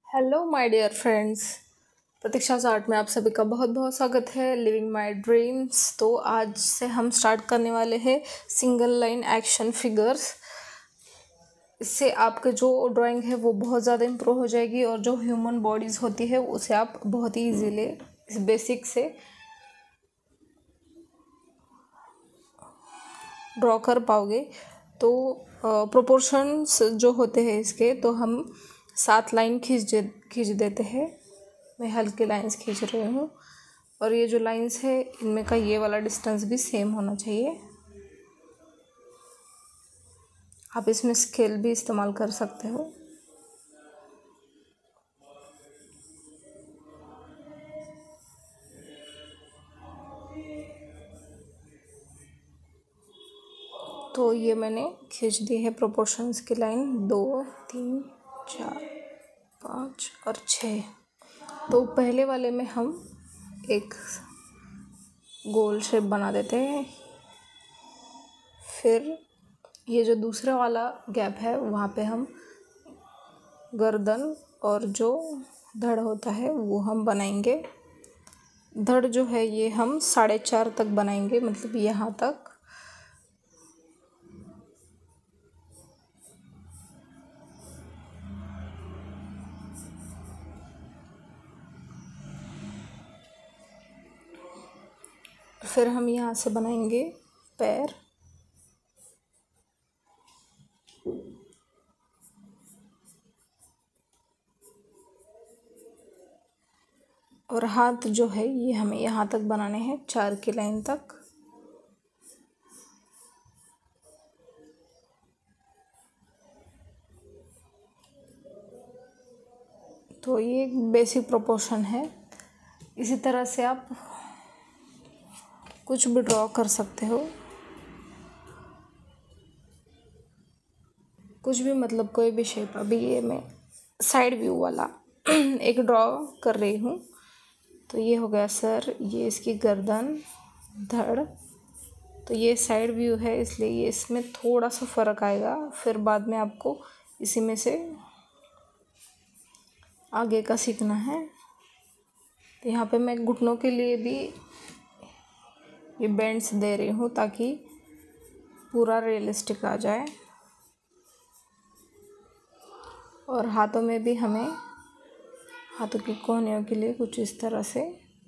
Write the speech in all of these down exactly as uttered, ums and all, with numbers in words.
Hello my dear friends, Pratiksha art में आप सभी का बहुत बहुत स्वागत है। Living my dreams. तो आज से हम स्टार्ट करने वाले हैं सिंगल लाइन एक्शन फिगर्स। इससे आपके जो ड्राइंग है वो बहुत ज़्यादा इम्प्रूव हो जाएगी और जो ह्यूमन बॉडीज़ होती है उसे आप बहुत ही इजीली इस बेसिक से ड्रॉ कर पाओगे। तो प्रोपोर्शंस जो होते हैं इसके, तो हम सात लाइन खींच दे खींच देते हैं। मैं हल्के लाइंस खींच रही हूँ और ये जो लाइंस है इनमें का ये वाला डिस्टेंस भी सेम होना चाहिए। आप इसमें स्केल भी इस्तेमाल कर सकते हो। तो ये मैंने खींच दी है प्रोपोर्शंस की लाइन, दो तीन चार पाँच और छः। तो पहले वाले में हम एक गोल शेप बना देते हैं। फिर ये जो दूसरा वाला गैप है वहाँ पे हम गर्दन और जो धड़ होता है वो हम बनाएंगे। धड़ जो है ये हम साढ़े चार तक बनाएंगे, मतलब यहाँ तक। फिर हम यहाँ से बनाएंगे पैर, और हाथ जो है ये हमें यहाँ तक बनाने हैं, चार की लाइन तक। तो ये एक बेसिक प्रोपोर्शन है। इसी तरह से आप कुछ भी ड्रॉ कर सकते हो, कुछ भी, मतलब कोई भी शेप। अभी ये मैं साइड व्यू वाला एक ड्रॉ कर रही हूँ। तो ये हो गया सर, ये इसकी गर्दन, धड़। तो ये साइड व्यू है इसलिए ये इसमें थोड़ा सा फ़र्क आएगा। फिर बाद में आपको इसी में से आगे का सीखना है। तो यहाँ पे मैं घुटनों के लिए भी ये बेंड्स दे रही हूँ ताकि पूरा रियलिस्टिक आ जाए। और हाथों में भी हमें हाथों की कोहनियों के लिए कुछ इस तरह से।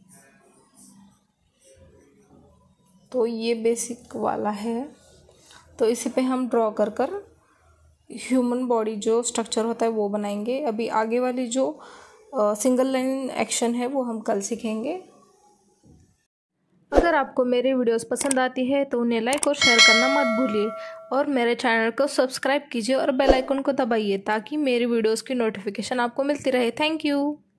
तो ये बेसिक वाला है। तो इसी पे हम ड्रॉ कर कर ह्यूमन बॉडी जो स्ट्रक्चर होता है वो बनाएंगे। अभी आगे वाली जो सिंगल लाइन एक्शन है वो हम कल सीखेंगे। अगर आपको मेरी वीडियोस पसंद आती है तो उन्हें लाइक और शेयर करना मत भूलिए और मेरे चैनल को सब्सक्राइब कीजिए और बेल आइकन को दबाइए ताकि मेरी वीडियोस की नोटिफिकेशन आपको मिलती रहे। Thank you.